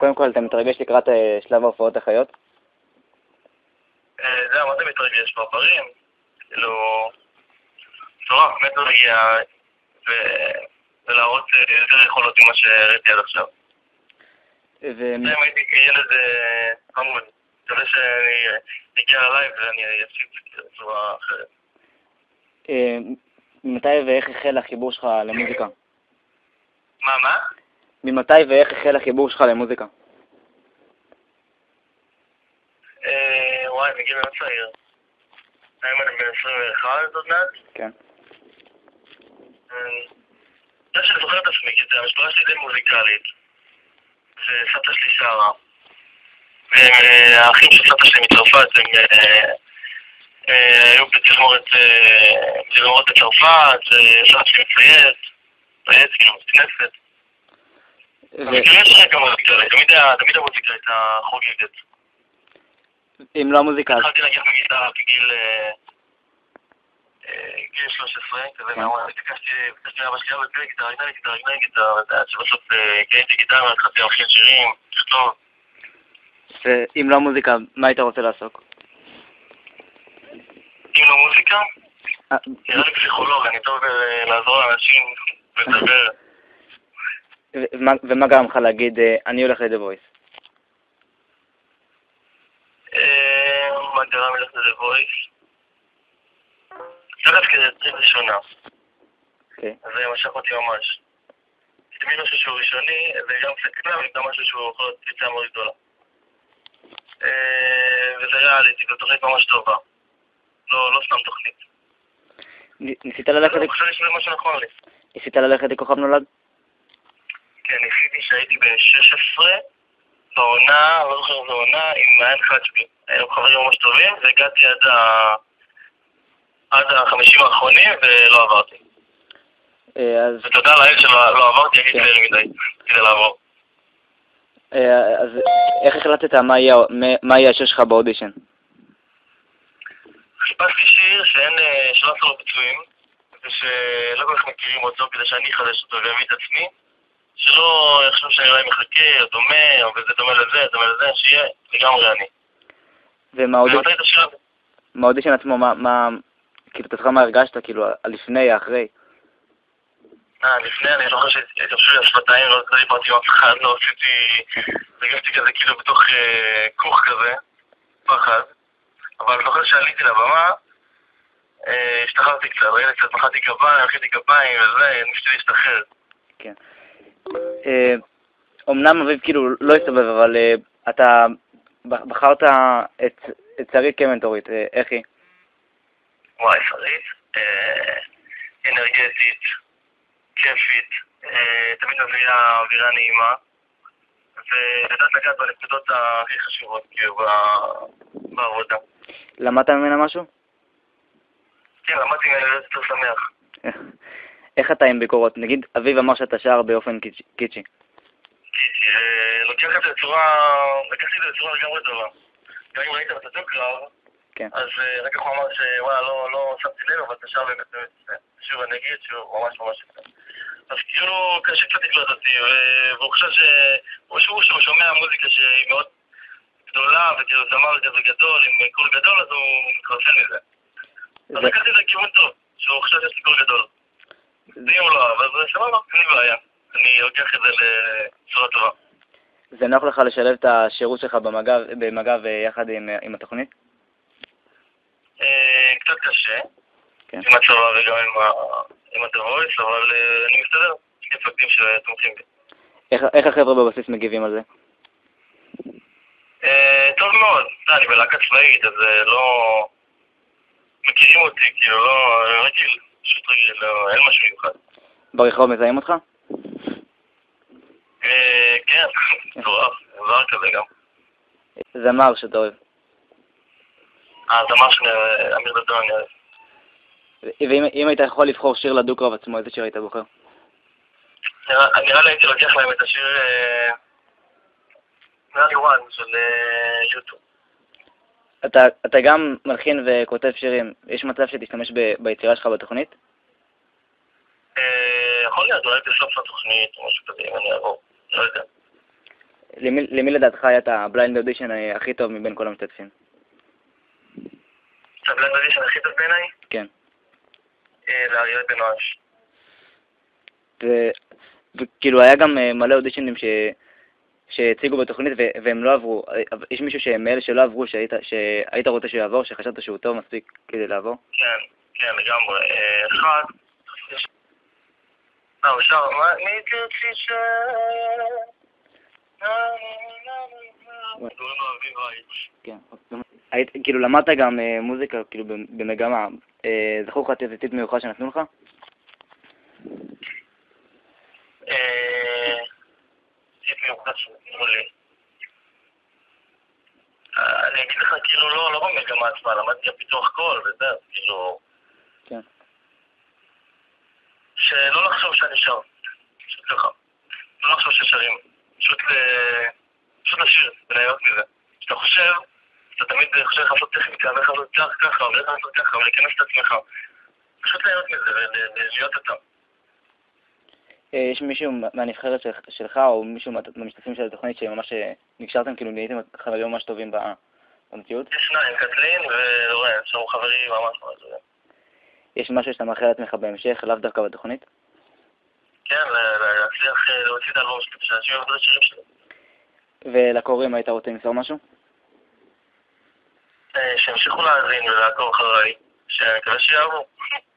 קודם כל, אתה מתרגש לקראת שלב ההופעות החיות? זהו, מה זה מתרגש? ברברים? כאילו... צורה, באמת לא מגיע ולהראות יותר יכולות ממה שהראיתי עד עכשיו. אם הייתי כילד חמוד, מקווה שאני אגיע ללייב ואני אציג בצורה אחרת. ממתי ואיך החל החיבור שלך למוזיקה? מה? ממתי ואיך החל החיבור שלך למוזיקה? וואי, מגיל מאוד צעיר. היום אני בן 21 עוד מעט. כן. אני חושב שאני זוכר את עצמי, כי המשפחה שלי די מוזיקלית. וסבתא שלי שרה. והאחים של סבתא שלי מצרפת, הם היו בתזמורת בצרפת, סבתא שלי מצייץ, כאילו, כנסת. אז כאילו יש רקע מוזיקלית, תמיד המוזיקה הייתה חוגגת. אם לא המוזיקה... התחלתי להגיע בגיטרה בגיל 13, כזה מהמון, ביקשתי מאבא שלי להגנה גיטרה, ועד שבסוף קניתי גיטרה, התחלתי להלחין שירים, לכתוב. ואם לא המוזיקה, מה היית רוצה לעסוק? אם לא מוזיקה? נראה לי פסיכולוג, אני טוב לעזור לאנשים ולדבר. ומה גרם לך להגיד, אני הולך ל-The Voice? מה גרם לי ללכת ל-The Voice? זה דווקא טריפ ראשונה. אז זה משך אותי ממש. תמיד משהו שהוא ראשוני, וגם קצת קטנה, וגם משהו שהוא יכול להיות פריצה מאוד גדולה. וזה ריאליטי, זו תוכנית ממש טובה. לא סתם תוכנית. ניסית ללכת... אני חושב שזה משהו נכון לי. ניסית ללכת לכוכב נולד? כן, ניסיתי שהייתי בן 16, בעונה, לא זוכר איזו עונה, עם מעיין חג'בי. היינו חברים ממש טובים, והגעתי עד ה50 האחרונים ולא עברתי. ותודה לאל שלא עברתי, הייתי צעיר מדי כדי לעבור. אז איך החלטת מה יהיה השיר שלך באודישן? חיפשתי שיר שלא עשו לו ביצועים, ושלא כל כך מכירים אותו כדי שאני אחדש אותו ואביא את עצמי, שלא יחשוב שאני אולי מחכה או דומה, או וזה דומה לזה, שיהיה לגמרי אני. ומהאודישן עצמו, כאילו, אתה זוכר מה הרגשת, כאילו, לפני, האחרי? לפני, אני זוכר שהתייבשו לי השפתיים, לא דיברתי עם אף אחד, לא עשיתי... הרגשתי כזה כאילו בתוך כוך כזה, פחד. אבל אני זוכר שעליתי לבמה, השתחררתי קצת, ראיתי קצת, מחאתי גביים, מחאתי גביים וזה, ניסיתי להשתחרר. כן. אמנם אביב כאילו לא הסתובב, אבל אתה בחרת את שרית כמנטורית, איך היא? וואי, שרית, אנרגטית, כיפית, תמיד מביאה אווירה נעימה, ולדעת לגעת בנקודות הכי חשובות, כאילו, בעבודה. למדת ממנה משהו? כן, למדתי ממנה להיות יותר שמח. איך אתה עם ביקורות? נגיד, אביב אמר שאתה שר באופן קיצ'י. קיצ'י, לקחתי את זה בצורה לגמרי טובה. גם אם ראית את הדוקרב, אז רק הוא אמר שוואלה, לא שמתי לב, אבל אתה שר באמת שוב אני אגיד שהוא ממש יפה. אז כאילו קשה קצת לקלוט אותי, והוא חושב שהוא שומע מוזיקה שהיא מאוד גדולה, וכאילו זמר כזה גדול, עם קול גדול, אז הוא מתחרפן מזה. אז לקחתי את זה כיוון טוב, שהוא חושב שיש לי קול גדול. זה הוא לא, אבל זה סבבה, אין לי בעיה. אני לוקח את זה לצורה טובה. זה נוח לך לשלב את השירות שלך במג"ב יחד עם התוכנית? קצת קשה, עם הצבא וגם עם The Voice, אבל אני מסתדר, יש לי מפקדים שתומכים בי. איך החבר'ה בבסיס מגיבים על זה? טוב מאוד, אני בלהקה צבאית, אז לא מכירים אותי, כאילו לא רגיל, פשוט רגיל, אין משהו מיוחד. ברחוב מזהים אותך? כן, מטורף, עבר כזה גם. זמר שאתה אוהב. זמר של אמיר דדון אני אוהב. ואם היית יכול לבחור שיר לדו-קרב עצמו, איזה שיר היית בוחר? נראה לי הייתי לוקח להם את השיר נראה לי וואן של יוטיוב. אתה גם מלחין וכותב שירים, יש מצב שתשתמש ביצירה שלך בתוכנית? יכול להיות, אולי בסוף התוכנית או משהו כזה, אם אני אעבור, לא יודע. למי לדעתך היה את הבליינד אודישן הכי טוב מבין כל המשתתפים? את הבליינד אודישן הכי טוב בעיניי? כן. לאריאל בן נואש. וכאילו היה גם מלא אודישנים שהציגו בתוכנית והם לא עברו. יש מישהו מאלה שלא עברו שהיית רוצה שהוא יעבור, שחשבת שהוא טוב מספיק כדי לעבור? כן, כן, לגמרי. אחד, הוא שר, מי תרצי ש... קוראים לו אביב רייץ'. כן. כאילו למדת גם מוזיקה כאילו במגמה. זכור לך טיפ מיוחד שנתנו לך? טיפ מיוחד שנתנו לי. אני אגיד לך כאילו לא במגמה עצמה, למדתי פיתוח קול וזה, כאילו... כן. שלא לחשוב שאני שר. פשוט ככה. לא לחשוב ששרים. פשוט לשיר וליהנות מזה. כשאתה חושב, אתה תמיד חושב איך לעשות טכניקה, ואיך לעשות ככה, ואיך לעשות ככה, ולהיכנס את עצמך. פשוט ליהנות מזה ולהיות אותם. יש מישהו מהנבחרת שלך, או מישהו מהמשתתפים של התוכנית שממש נקשרתם, כאילו נהייתם חברים ממש טובים במציאות? יש שניים, קטלין ולורן, שהוא חברי ממש ממש טובים. יש משהו שאתה מאחל לעצמך בהמשך, לאו דווקא בתוכנית? כן, להצליח להוציא את האלבום שלי, שאנשים יעבדו את השירים שלי. ולקוראים היית רוצה למסור משהו? שימשיכו להאזין ולעקוב אחריי, שאני מקווה שיאהבו.